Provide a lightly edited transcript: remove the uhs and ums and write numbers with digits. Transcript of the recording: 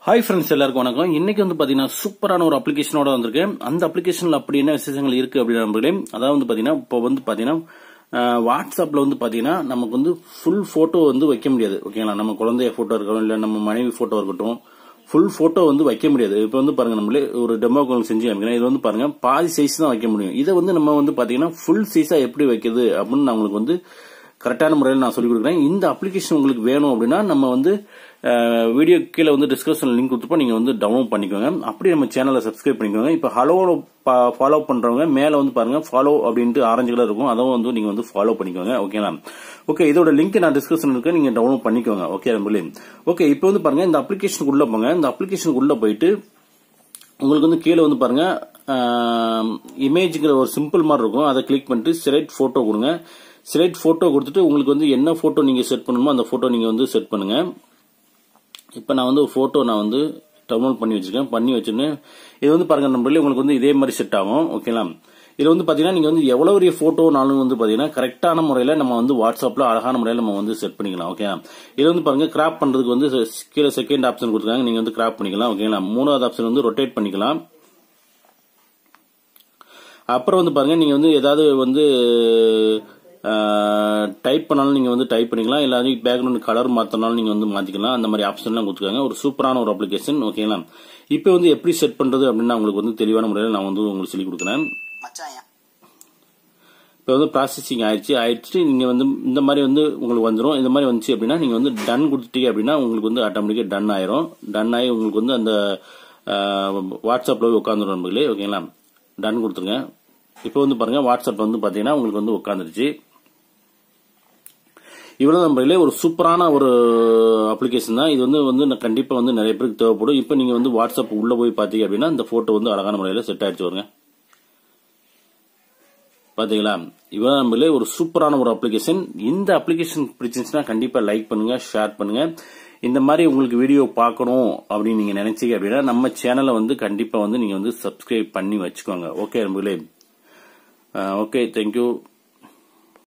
Hi friends எல்லாருக்கும் வணக்கம். இன்னைக்கு வந்து பாத்தீங்கன்னா சூப்பரான ஒரு அப்ளிகேஷனோட வந்திருக்கேன். அந்த அப்ளிகேஷன்ல அப்படி என்ன விசேஷங்கள் இருக்கு அப்படினா நம்பர்களே, அதாவது வந்து பாத்தீங்கன்னா இப்போ வந்து பாத்தீங்கன்னா வாட்ஸ்அப்ல வந்து பாத்தீங்கன்னா நமக்கு வந்து ஃபுல் போட்டோ வந்து வைக்க முடியாது. ஓகேங்களா, நம்ம குழந்தைய போட்டோ இருக்கட்டும் இல்ல நம்ம மனைவி போட்டோ இருக்கட்டும், ஃபுல் போட்டோ வந்து வைக்க முடியாது. இப்போ வந்து பாருங்க, நம்மளே ஒரு டெமோ கால் செஞ்சு காமிக்கிறேன். இது வந்து பாருங்க பாதி சைஸ் தான் வைக்க முடியும். இதை வந்து நம்ம வந்து பாத்தீங்கன்னா ஃபுல் சைஸா எப்படி வைக்கிறது அப்படின்னு நான் உங்களுக்கு வந்து கரெக்டான முறையில் நான் சொல்லிக் கொடுக்குறேன். இந்த அப்ளிகேஷன் உங்களுக்கு வேணும் அப்படின்னா நம்ம வந்து வீடியோ கீழே வந்து டிஸ்கிரிப்ஷன் லிங்க் கொடுத்துப்போம், நீங்க வந்து டவுன்லோட் பண்ணிக்கோங்க. அப்படி நம்ம சேனலை சப்ஸ்கிரைப் பண்ணிக்கோங்க. இப்போ ஹலோ ஃபாலோ பண்றவங்க மேல வந்து பாருங்க ஃபாலோ அப்படின்ட்டு ஆரஞ்சு கலர் இருக்கும், அதை வந்து நீங்க வந்து ஃபாலோ பண்ணிக்கோங்க. ஓகேங்களா, ஓகே, இதோட லிங்க் நான் டிஸ்கிரிப்ஷன் இருக்கு, நீங்க டவுன்லோட் பண்ணிக்கோங்க. ஓகே நம்பளே, ஓகே. இப்போ வந்து பாருங்க இந்த அப்ளிகேஷனுக்கு உள்ள போங்க. இந்த அப்ளிகேஷனுக்கு உள்ள போயிட்டு உங்களுக்கு வந்து கீழே வந்து பாருங்க இமேஜ்ங்கிற ஒரு சிம்பிள் மாதிரி இருக்கும், அதை கிளிக் பண்ணிட்டு செலக்ட் போட்டோ கொடுங்க. செலக்ட் போட்டோ கொடுத்துட்டு உங்களுக்கு வந்து என்ன போட்டோ நீங்க செட் பண்ணணுமோ அந்த போட்டோ நீங்க வந்து செட் பண்ணுங்க. இப்ப நான் வந்து ஒரு போட்டோ நான் வந்து டவுன்லோட் பண்ணி வச்சிருக்கேன். பண்ணி வச்சிருந்தேன். இது வந்து பாருங்க நம்பர்ல உங்களுக்கு வந்து இதே மாதிரி செட் ஆகும். ஓகேங்களா, இது வந்து பாத்தீங்கன்னா நீங்க வந்து எவ்வளவு பெரிய போட்டோனாலும் வந்து பாத்தீங்கன்னா கரெக்டான முறையில நம்ம வந்து வாட்ஸ்அப்ல அழகான முறையில நம்ம வந்து செட் பண்ணிக்கலாம். ஓகேங்களா, இது வந்து பாருங்க கிராப் பண்றதுக்கு வந்து கீழே செகண்ட் ஆப்ஷன் கொடுத்துருக்காங்க, நீங்க வந்து கிராப் பண்ணிக்கலாம். ஓகேங்களா, மூணாவது ஆப்ஷன் வந்து ரொட்டேட் பண்ணிக்கலாம். அப்புறம் வந்து பாருங்க நீங்க வந்து ஏதாவது வந்து டைப் பண்ணாலும் நீங்க வந்து டைப் பண்ணிக்கலாம், இல்ல பேக்ரவுண்ட் கலர் மாத்தினாலும் நீங்க வந்து மாத்திக்கலாம். அந்த மாதிரி ஆப்ஷன்லாம் கொடுத்துருக்காங்க. ஒரு சூப்பரான ஒரு அப்ளிகேஷன். ஓகேங்களா, இப்போ வந்து எப்படி செட் பண்றது அப்படின்னு உங்களுக்கு வந்து தெளிவான முறையில் நான் வந்து உங்களுக்கு சொல்லி கொடுக்குறேன். இப்போ வந்து ப்ராசஸிங் ஆயிடுச்சு. நீங்க வந்து இந்த மாதிரி வந்து உங்களுக்கு வந்துடும். இந்த மாதிரி வந்துச்சு அப்படின்னா நீங்க வந்து டன் கொடுத்துட்டீங்க அப்படின்னா உங்களுக்கு வந்து ஆட்டோமேட்டிக்கா டன் ஆயிரும். டன் ஆகி உங்களுக்கு வந்து அந்த வாட்ஸ்அப்ல போய் உட்காந்துடும் நம்பர்களே. ஓகேங்களா, டன் கொடுத்துருங்க. இப்போ வந்து பாருங்க வாட்ஸ்அப் வந்து பாத்தீங்கன்னா உங்களுக்கு வந்து உட்காந்துருச்சு. இவ்வளவு நம்பர்களே, ஒரு சூப்பரான ஒரு அப்ளிகேஷன் தான் இது. வந்து கண்டிப்பா வந்து நிறைய பேருக்கு தேவைப்படும். இப்போ நீங்க வந்து வாட்ஸ்அப் உள்ள போய் பாத்தீங்க அப்படின்னா இந்த போட்டோ வந்து அழகான முறையில செட் ஆயிடுச்சு வருங்க. பாத்தீங்களா, இவ்வளவு நம்பர்களே ஒரு சூப்பரான ஒரு அப்ளிகேஷன். இந்த அப்ளிகேஷன் பிடிச்சிருந்துச்சுன்னா கண்டிப்பா லைக் பண்ணுங்க, ஷேர் பண்ணுங்க. இந்த மாதிரி உங்களுக்கு வீடியோ பார்க்கணும் அப்படின்னு நீங்க நினைச்சீங்க அப்படின்னா நம்ம சேனலை வந்து கண்டிப்பா வந்து நீங்க வந்து சப்ஸ்கிரைப் பண்ணி வச்சுக்கோங்க. ஓகே நம்பர்களே, ஓகே, தேங்க்யூ.